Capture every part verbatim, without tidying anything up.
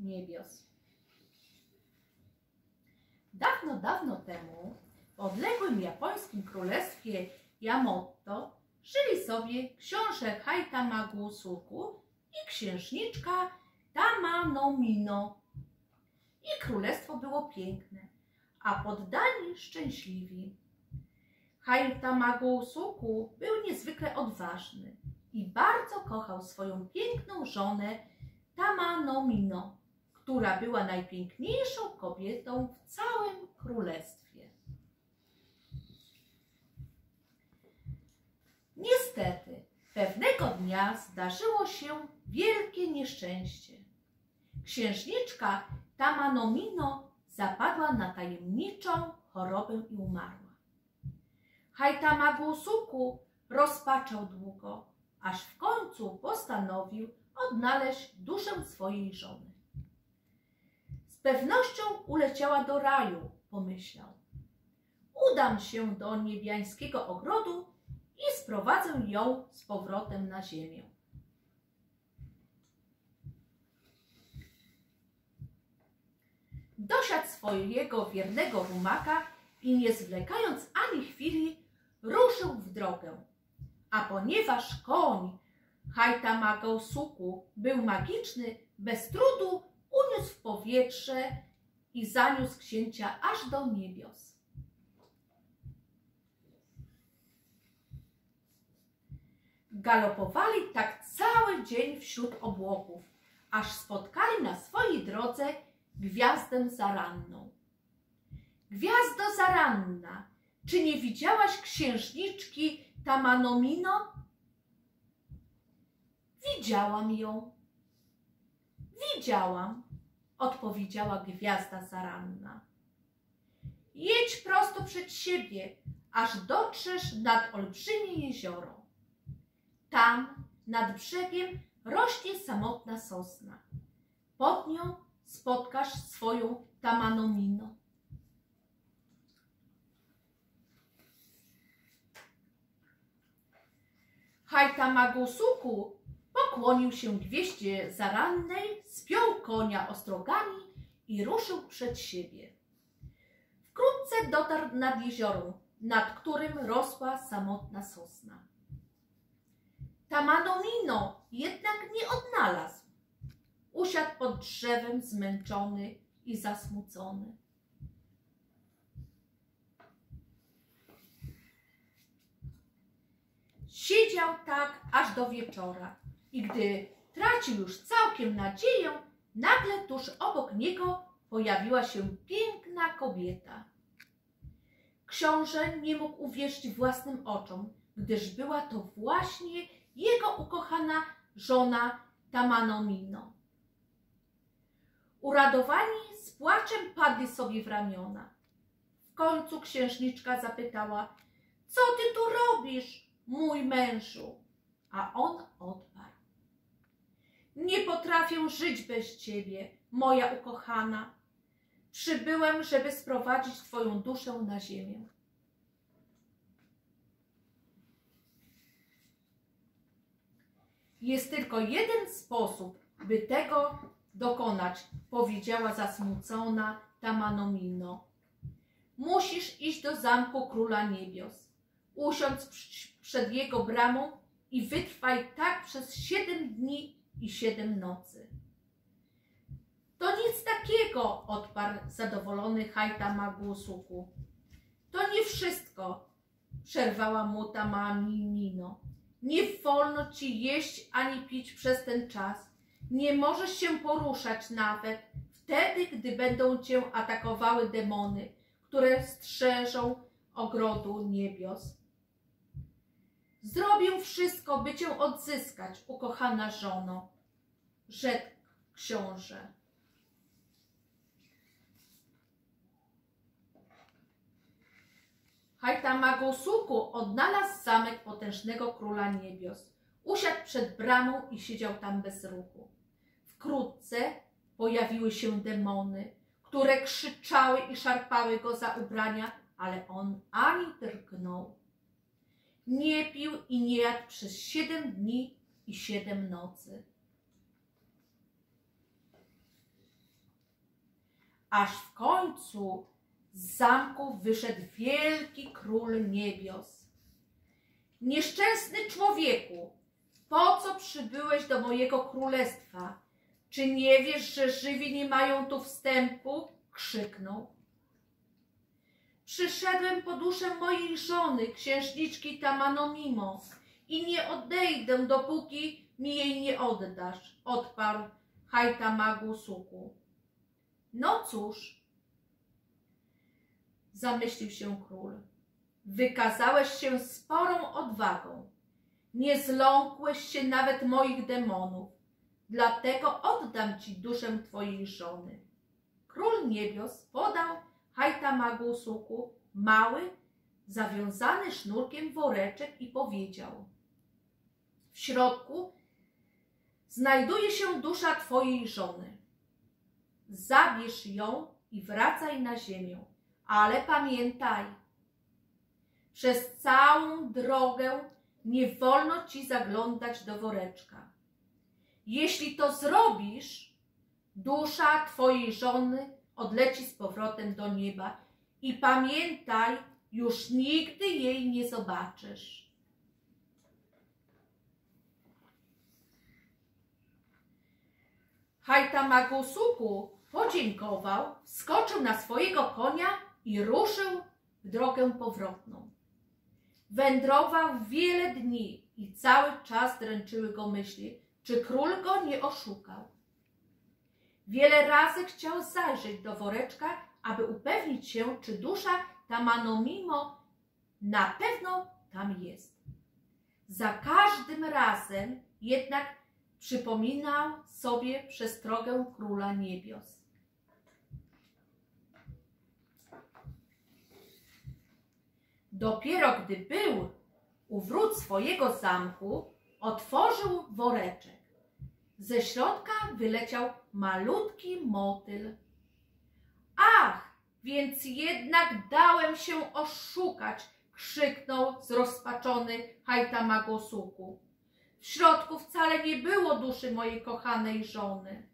niebios. Dawno, dawno temu w odległym japońskim królestwie Yamato żyli sobie książę Haitamagu Suku i księżniczka Tamanomino. I królestwo było piękne, a poddani szczęśliwi. Haitamagu Suku był niezwykle odważny i bardzo kochał swoją piękną żonę Tamanomino, która była najpiękniejszą kobietą w całym królestwie. Niestety, pewnego dnia zdarzyło się wielkie nieszczęście. Księżniczka Tamanomino zapadła na tajemniczą chorobę i umarła. Haitamagu Suku rozpaczał długo, aż w końcu postanowił odnaleźć duszę swojej żony. Z pewnością uleciała do raju, pomyślał. Udam się do niebiańskiego ogrodu i sprowadzę ją z powrotem na ziemię. Dosiadł swojego wiernego rumaka i nie zwlekając ani chwili ruszył w drogę. A ponieważ koń Haitamagu Suku był magiczny, bez trudu uniósł w powietrze i zaniósł księcia aż do niebios. Galopowali tak cały dzień wśród obłoków, aż spotkali na swojej drodze gwiazdę zaranną. Gwiazdo zaranna, czy nie widziałaś księżniczki Tamanomino? Widziałam ją. Widziałam, odpowiedziała gwiazda zaranna. Jedź prosto przed siebie, aż dotrzesz nad olbrzymie jezioro. Tam, nad brzegiem, rośnie samotna sosna. Pod nią spotkasz swoją Tamanomino. Haitamagu Suku pokłonił się gwieździe zarannej, spiął konia ostrogami i ruszył przed siebie. Wkrótce dotarł nad jezioro, nad którym rosła samotna sosna. Tamanomino jednak nie odnalazł. Usiadł pod drzewem zmęczony i zasmucony. Siedział tak aż do wieczora i gdy tracił już całkiem nadzieję, nagle tuż obok niego pojawiła się piękna kobieta. Książę nie mógł uwierzyć własnym oczom, gdyż była to właśnie jego ukochana żona Tamanomino. Uradowani z płaczem padli sobie w ramiona. W końcu księżniczka zapytała: co ty tu robisz, mój mężu? A on odparł: nie potrafię żyć bez ciebie, moja ukochana. Przybyłem, żeby sprowadzić twoją duszę na ziemię. Jest tylko jeden sposób, by tego dokonać, powiedziała zasmucona Tamanomino. Musisz iść do zamku Króla Niebios, usiądź przed jego bramą i wytrwaj tak przez siedem dni i siedem nocy. To nic takiego, odparł zadowolony Haitamagu Suku. To nie wszystko, przerwała mu Tamanomino. Nie wolno ci jeść ani pić przez ten czas. Nie możesz się poruszać nawet wtedy, gdy będą cię atakowały demony, które strzeżą ogrodu niebios. Zrobię wszystko, by cię odzyskać, ukochana żono, rzekł książę. Haitamagu Suku odnalazł zamek potężnego króla niebios. Usiadł przed bramą i siedział tam bez ruchu. Wkrótce pojawiły się demony, które krzyczały i szarpały go za ubrania, ale on ani drgnął. Nie pił i nie jadł przez siedem dni i siedem nocy. aż w końcu z zamku wyszedł wielki król niebios. Nieszczęsny człowieku, po co przybyłeś do mojego królestwa? Czy nie wiesz, że żywi nie mają tu wstępu? Krzyknął. Przyszedłem po duszę mojej żony, księżniczki Tamanomimo, i nie odejdę, dopóki mi jej nie oddasz, odparł Haitamagu-Suku. No cóż, zamyślił się król, wykazałeś się sporą odwagą. Nie zląkłeś się nawet moich demonów, dlatego oddam ci duszę twojej żony. Król niebios podał Haitamagu-Suku mały, zawiązany sznurkiem woreczek i powiedział: w środku znajduje się dusza twojej żony. Zabierz ją i wracaj na ziemię, ale pamiętaj, przez całą drogę nie wolno ci zaglądać do woreczka. Jeśli to zrobisz, dusza twojej żony odleci z powrotem do nieba i pamiętaj, już nigdy jej nie zobaczysz. Haitamagu-Suku podziękował, wskoczył na swojego konia i ruszył w drogę powrotną. Wędrował wiele dni i cały czas dręczyły go myśli, czy król go nie oszukał. Wiele razy chciał zajrzeć do woreczka, aby upewnić się, czy dusza Tamanomimo na pewno tam jest. Za każdym razem jednak przypominał sobie przestrogę króla niebios. Dopiero gdy był u wrót swojego zamku, otworzył woreczek. Ze środka wyleciał malutki motyl. Ach, więc jednak dałem się oszukać, krzyknął zrozpaczony Haitamagu-Suku. W środku wcale nie było duszy mojej kochanej żony.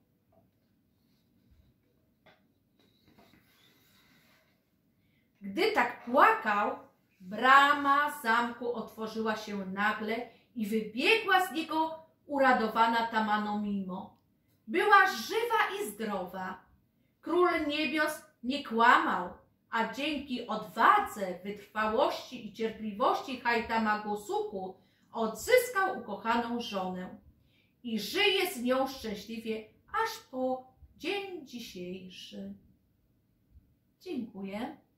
Gdy tak płakał, brama zamku otworzyła się nagle i wybiegła z niego uradowana Tamanomimo. Była żywa i zdrowa. Król niebios nie kłamał, a dzięki odwadze, wytrwałości i cierpliwości Haitamagu-Suku odzyskał ukochaną żonę i żyje z nią szczęśliwie aż po dzień dzisiejszy. Dziękuję.